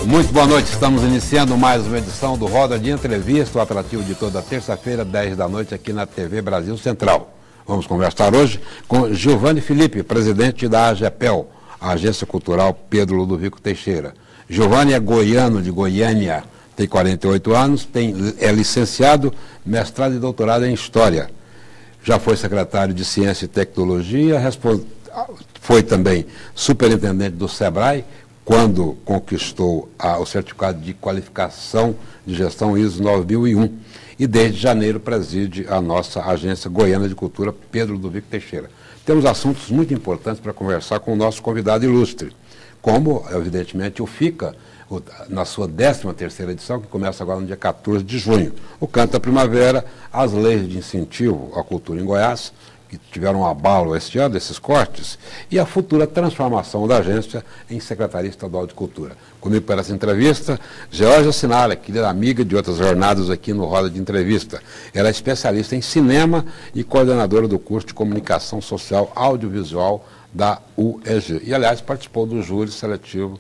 Muito boa noite, estamos iniciando mais uma edição do Roda de Entrevista, o atrativo de toda terça-feira, 10 da noite, aqui na TV Brasil Central. Vamos conversar hoje com Giovanni Felipe, presidente da AGEPEL, a Agência Cultural Pedro Ludovico Teixeira. Giovanni é goiano de Goiânia, tem 48 anos, é licenciado, mestrado e doutorado em História. Já foi secretário de Ciência e Tecnologia, foi também superintendente do SEBRAE, quando conquistou o certificado de qualificação de gestão ISO 9001 e desde janeiro preside a nossa Agência Goiana de Cultura Pedro Ludovico Teixeira. Temos assuntos muito importantes para conversar com o nosso convidado ilustre, como, evidentemente, o FICA, na sua 13ª edição, que começa agora no dia 14 de junho. O Canto da Primavera, as leis de incentivo à cultura em Goiás, que tiveram um abalo este ano, desses cortes, e a futura transformação da agência em Secretaria Estadual de Cultura. Comigo para essa entrevista, Georgia Sinara, querida amiga de outras jornadas aqui no Roda de Entrevista. Ela é especialista em cinema e coordenadora do curso de Comunicação Social Audiovisual da UEG. E, aliás, participou do júri seletivo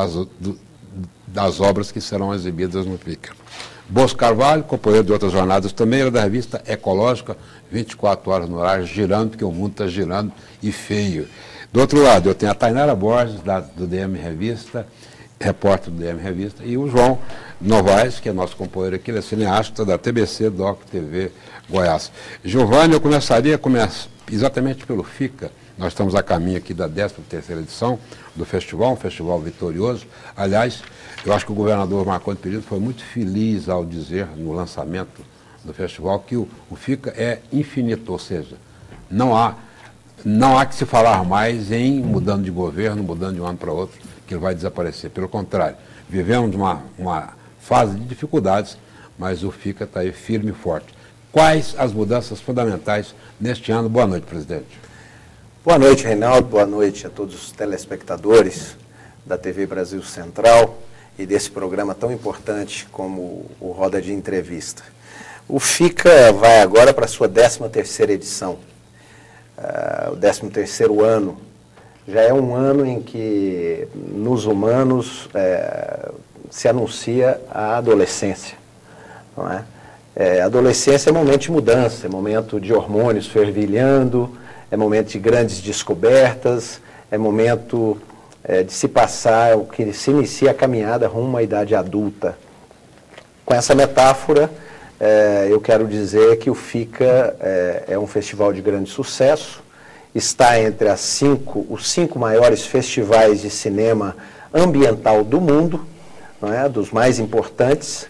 das obras que serão exibidas no FICA. Bosco Carvalho, companheiro de outras jornadas também, era da revista Ecológica, 24 horas no horário, girando, porque o mundo está girando e feio. Do outro lado, eu tenho a Tainara Borges, do DM Revista, repórter do DM Revista, e o João Novaes, que é nosso companheiro aqui, ele é cineasta da TBC, Doc TV Goiás. Giovanni, eu começaria exatamente pelo FICA. Nós estamos a caminho aqui da 13ª edição do festival, um festival vitorioso. Aliás, eu acho que o governador Marconi Perillo foi muito feliz ao dizer, no lançamento do festival, que o FICA é infinito, ou seja, não há que se falar mais em mudando de governo, mudando de um ano para outro, que ele vai desaparecer. Pelo contrário, vivemos uma fase de dificuldades, mas o FICA está aí firme e forte. Quais as mudanças fundamentais neste ano? Boa noite, presidente. Boa noite, Reinaldo. Boa noite a todos os telespectadores da TV Brasil Central e desse programa tão importante como o Roda de Entrevista. O FICA vai agora para a sua 13ª edição, o 13º ano. Já é um ano em que nos humanos se anuncia a adolescência, não é? A adolescência é momento de mudança, é momento de hormônios fervilhando, é momento de grandes descobertas, é momento de se passar, o que se inicia a caminhada rumo à idade adulta. Com essa metáfora, eu quero dizer que o FICA é um festival de grande sucesso, está entre os 5 maiores festivais de cinema ambiental do mundo, não é? Dos mais importantes,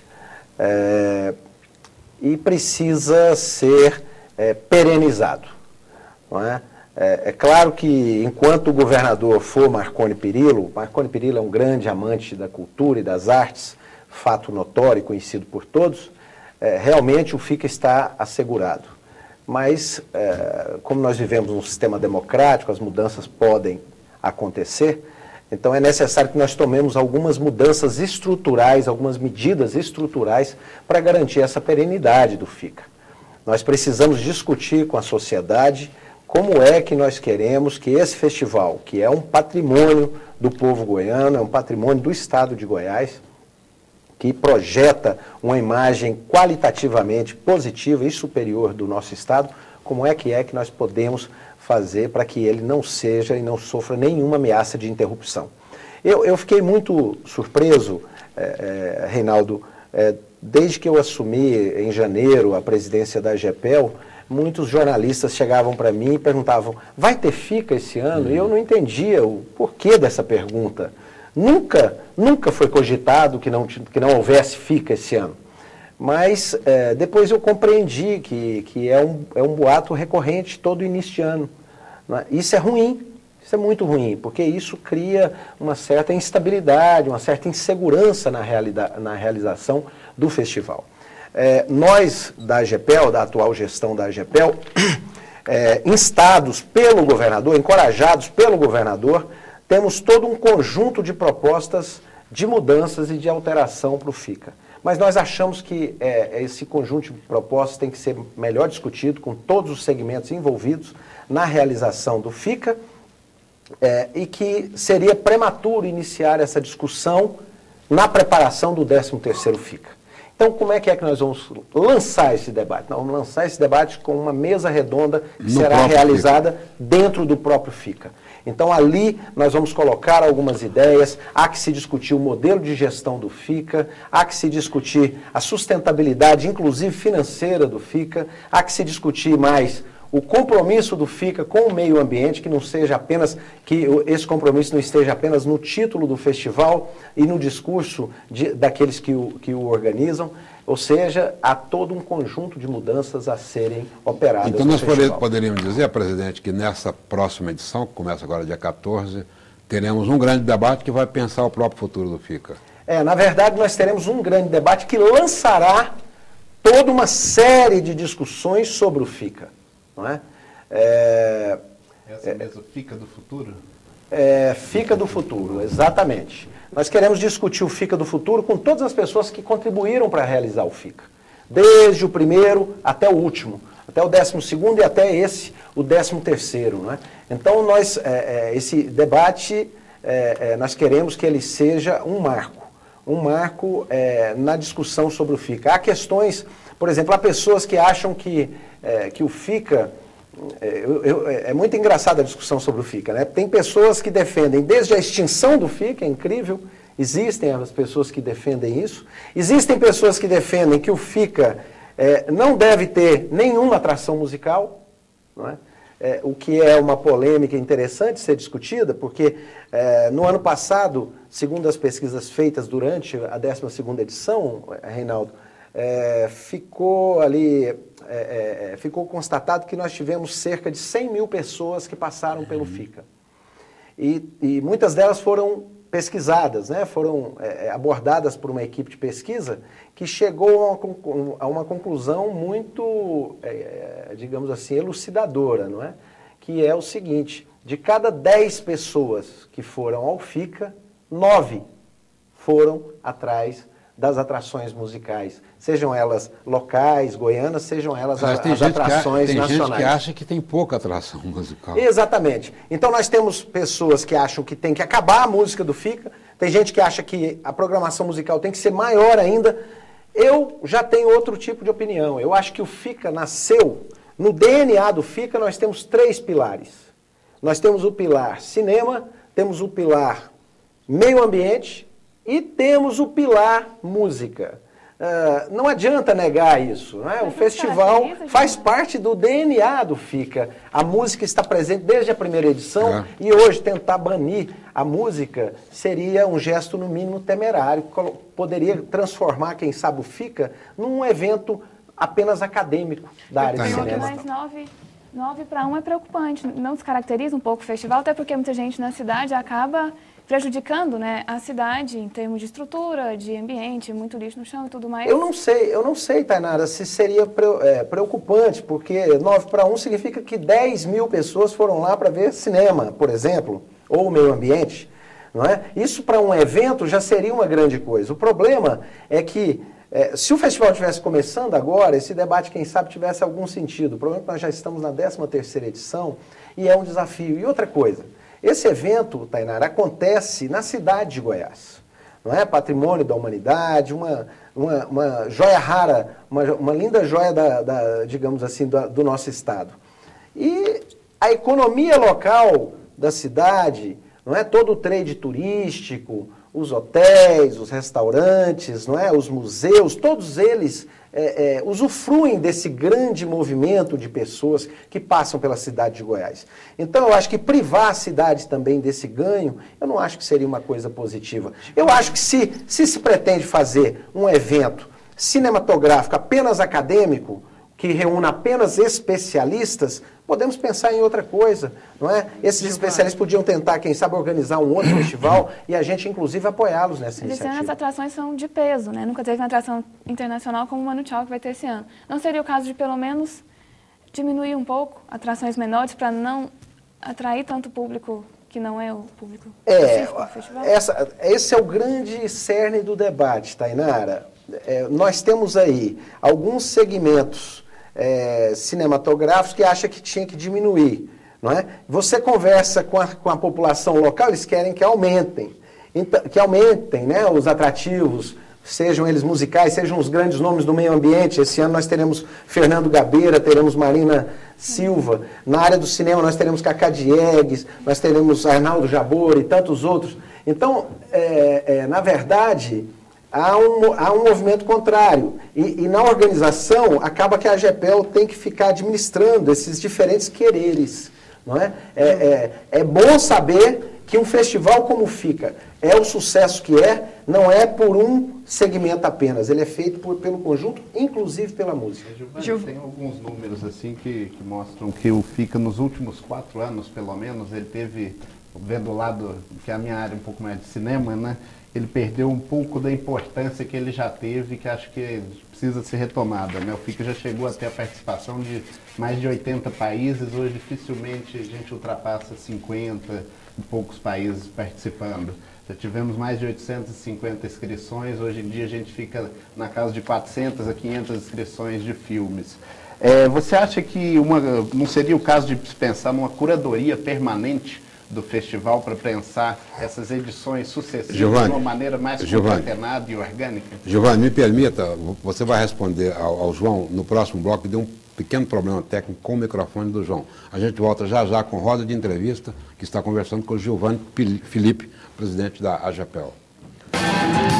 e precisa ser perenizado. Não é? É claro que, enquanto o governador for Marconi Perillo é um grande amante da cultura e das artes, fato notório e conhecido por todos, realmente o FICA está assegurado. Mas, como nós vivemos num sistema democrático, as mudanças podem acontecer, então é necessário que nós tomemos algumas mudanças estruturais, algumas medidas estruturais para garantir essa perenidade do FICA. Nós precisamos discutir com a sociedade como é que nós queremos que esse festival, que é um patrimônio do povo goiano, é um patrimônio do estado de Goiás, que projeta uma imagem qualitativamente positiva e superior do nosso estado, como é que nós podemos fazer para que ele não seja e não sofra nenhuma ameaça de interrupção. Eu fiquei muito surpreso, Reinaldo, desde que eu assumi em janeiro a presidência da AGEPEL, muitos jornalistas chegavam para mim e perguntavam, vai ter FICA esse ano? E eu não entendia o porquê dessa pergunta. Nunca foi cogitado que não houvesse FICA esse ano. Mas depois eu compreendi que é um boato recorrente todo início de ano. Isso é ruim, isso é muito ruim, porque isso cria uma certa instabilidade, uma certa insegurança na realização do festival. Nós, da AGEPEL, da atual gestão da AGEPEL, instados pelo governador, encorajados pelo governador, temos todo um conjunto de propostas de mudanças e de alteração para o FICA. Mas nós achamos que esse conjunto de propostas tem que ser melhor discutido com todos os segmentos envolvidos na realização do FICA e que seria prematuro iniciar essa discussão na preparação do 13º FICA. Então, como é que nós vamos lançar esse debate? Nós vamos lançar esse debate com uma mesa redonda que será realizada dentro do próprio FICA. Então, ali nós vamos colocar algumas ideias, há que se discutir o modelo de gestão do FICA, há que se discutir a sustentabilidade, inclusive financeira do FICA, há que se discutir mais o compromisso do FICA com o meio ambiente, que não seja apenas, que esse compromisso não esteja apenas no título do festival e no discurso daqueles que o organizam, ou seja, há todo um conjunto de mudanças a serem operadas. Então nós poderíamos dizer, presidente, que nessa próxima edição, que começa agora dia 14, teremos um grande debate que vai pensar o próprio futuro do FICA. Na verdade, nós teremos um grande debate que lançará toda uma série de discussões sobre o FICA. Não é? Essa mesa FICA do futuro? FICA do futuro, exatamente. Nós queremos discutir o FICA do futuro com todas as pessoas que contribuíram para realizar o FICA. Desde o primeiro até o último, até o 12º e até esse, o 13º. Não é? Então, esse debate, nós queremos que ele seja um marco na discussão sobre o FICA. Há questões, por exemplo, há pessoas que acham que o FICA... é muito engraçada a discussão sobre o FICA, né? Tem pessoas que defendem desde a extinção do FICA, é incrível, existem as pessoas que defendem isso. Existem pessoas que defendem que o FICA não deve ter nenhuma atração musical, não é? O que é uma polêmica interessante ser discutida, porque no ano passado, segundo as pesquisas feitas durante a 12ª edição, Reinaldo, ficou constatado que nós tivemos cerca de 100 mil pessoas que passaram pelo FICA. E muitas delas foram pesquisadas, né? Foram abordadas por uma equipe de pesquisa que chegou a uma conclusão muito, digamos assim, elucidadora, não é? Que é o seguinte: de cada 10 pessoas que foram ao FICA, 9 foram atrás das atrações musicais, sejam elas locais, goianas, sejam elas as atrações nacionais. Tem gente que acha que tem pouca atração musical. Exatamente. Então nós temos pessoas que acham que tem que acabar a música do FICA, tem gente que acha que a programação musical tem que ser maior ainda. Eu já tenho outro tipo de opinião. Eu acho que o FICA nasceu, no DNA do FICA nós temos 3 pilares. Nós temos o pilar cinema, temos o pilar meio ambiente, e temos o pilar música. Não adianta negar isso. Não é? O festival faz parte do DNA do FICA. A música está presente desde a primeira edição e hoje tentar banir a música seria um gesto, no mínimo, temerário. Poderia transformar, quem sabe, o FICA num evento apenas acadêmico da área de cinema. Mas 9 para 1 é preocupante. Não descaracteriza um pouco o festival, até porque muita gente na cidade acaba prejudicando, né, a cidade em termos de estrutura, de ambiente, muito lixo no chão e tudo mais. Eu não sei, Tainara, se seria preocupante, porque 9 para 1 significa que 10 mil pessoas foram lá para ver cinema, por exemplo, ou meio ambiente, não é? Isso para um evento já seria uma grande coisa. O problema é que, se o festival estivesse começando agora, esse debate, quem sabe, tivesse algum sentido. O problema é que nós já estamos na 13ª edição e é um desafio. E outra coisa, esse evento, Tainara, acontece na cidade de Goiás. Não é? Patrimônio da humanidade, uma joia rara, uma linda joia, digamos assim, do nosso estado. E a economia local da cidade, não é? Todo o trade turístico, os hotéis, os restaurantes, não é? Os museus, todos eles usufruem desse grande movimento de pessoas que passam pela cidade de Goiás. Então, eu acho que privar a cidade também desse ganho, eu não acho que seria uma coisa positiva. Eu acho que se pretende fazer um evento cinematográfico apenas acadêmico, que reúna apenas especialistas, podemos pensar em outra coisa, não é? Esses especialistas podiam tentar, quem sabe, organizar um outro festival e a gente, inclusive, apoiá-los nessa iniciativa. Esse ano as atrações são de peso, né? Nunca teve uma atração internacional como o Manu Chao que vai ter esse ano. Não seria o caso de, pelo menos, diminuir um pouco atrações menores para não atrair tanto público que não é o público específico do festival? Esse é o grande cerne do debate, Tainara. Nós temos aí alguns segmentos cinematográficos que acham que tinha que diminuir, não é? Você conversa com a população local, eles querem que aumentem. então, que aumentem, né, os atrativos, sejam eles musicais, sejam os grandes nomes do meio ambiente. Esse ano nós teremos Fernando Gabeira, teremos Marina Silva. Na área do cinema nós teremos Cacá Diegues, nós teremos Arnaldo Jabor e tantos outros. Então, na verdade, há um movimento contrário. E na organização, acaba que a AGEPEL tem que ficar administrando esses diferentes quereres. Não é? É bom saber que um festival como fica é o sucesso que não é por um segmento apenas, ele é feito pelo conjunto, inclusive pela música. Giovanni, tem alguns números assim que mostram que o FICA, nos últimos 4 anos, pelo menos, ele teve, vendo do lado, que é a minha área um pouco mais de cinema, né? Ele perdeu um pouco da importância que ele já teve, que acho que precisa ser retomada, né? O FICA já chegou até a participação de mais de 80 países, hoje dificilmente a gente ultrapassa 50 e poucos países participando. Já tivemos mais de 850 inscrições, hoje em dia a gente fica na casa de 400 a 500 inscrições de filmes. Você acha que não seria o caso de pensar numa curadoria permanente do festival para pensar essas edições sucessivas de uma maneira mais concatenada e orgânica? Giovanni, me permita, você vai responder ao João no próximo bloco, deu um pequeno problema técnico com o microfone do João. A gente volta já com roda de entrevista, que está conversando com o Giovanni Filipe, presidente da AGEPEL.